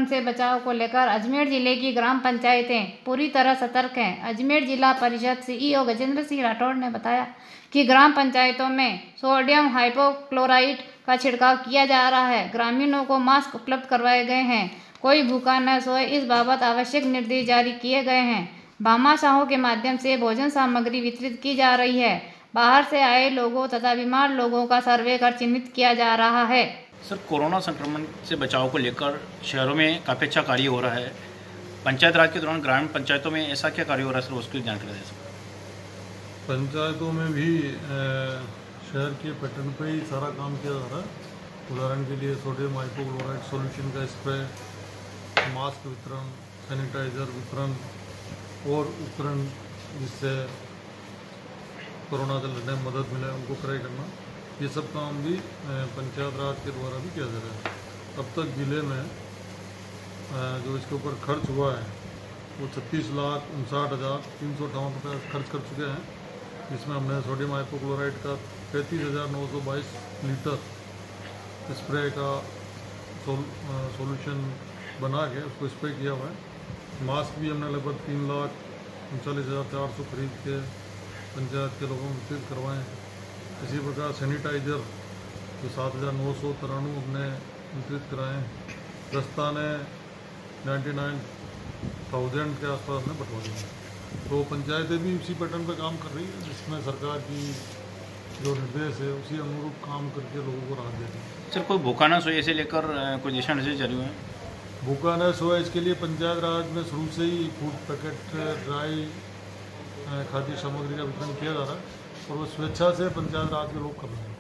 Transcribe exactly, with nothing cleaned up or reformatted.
से बचाव को लेकर अजमेर जिले की ग्राम पंचायतें पूरी तरह सतर्क हैं। अजमेर जिला परिषद सीईओ गजेंद्र सिंह राठौड़ ने बताया कि ग्राम पंचायतों में सोडियम हाइपोक्लोराइट का छिड़काव किया जा रहा है। ग्रामीणों को मास्क उपलब्ध करवाए गए हैं। कोई भूखा न सोए, इस बाबत आवश्यक निर्देश जारी किए गए हैं। भामाशाहों के माध्यम से भोजन सामग्री वितरित की जा रही है। बाहर से आए लोगों तथा बीमार लोगों का सर्वे कर चिन्हित किया जा रहा है। सर, कोरोना संक्रमण से बचाव को लेकर शहरों में काफ़ी अच्छा कार्य हो रहा है। पंचायत राज के दौरान ग्रामीण पंचायतों में ऐसा क्या कार्य हो रहा है सर, उसकी जानकारी दें सर। पंचायतों में भी शहर के पैटर्न पे ही सारा काम किया जा रहा है। उदाहरण के लिए सोडियम हाइपोक्लोराइट सॉल्यूशन का स्प्रे, मास्क वितरण, सैनिटाइजर वितरण और उपकरण जिससे कोरोना से लड़ने में मदद मिले उनको क्रय करना, ये सब काम भी पंचायत राज के द्वारा भी किया जा रहा है। अब तक जिले में जो इसके ऊपर खर्च हुआ है वो छत्तीस लाख उनसाठ हज़ार तीन सौ अठावन रुपये खर्च कर चुके हैं। इसमें हमने सोडियम हाइपोक्लोराइट का पैंतीस हज़ार नौ सौ बाईस लीटर स्प्रे का सोल, सोल्यूशन बना के उसको स्प्रे किया हुआ है। मास्क भी हमने लगभग तीन लाख उनचालीस हज़ार चार सौ खरीद के पंचायत के लोगों को वितरित करवाएँ। इसी प्रकार सैनिटाइजर जो सात हज़ार नौ सौ तिरानवे हमने वितरित कराएँ। दस्ताने नाइन्टी नाइन थाउजेंड के आसपास में बंटवा दिए। तो पंचायतें भी उसी पैटर्न पर काम कर रही है, जिसमें सरकार की जो निर्देश है उसी अनुरूप काम करके लोगों को राहत देती है। सर, कोई भूखा ना सोए इसे लेकर कोई दिशा निर्देश जारी हुए हैं? भूखा न सोए इसके लिए पंचायत राज में शुरू से ही फूड पैकेट, ड्राई खाद्य सामग्री का वितरण किया जा रहा है और वो स्वेच्छा से पंचायत राज के लोग कर रहे हैं।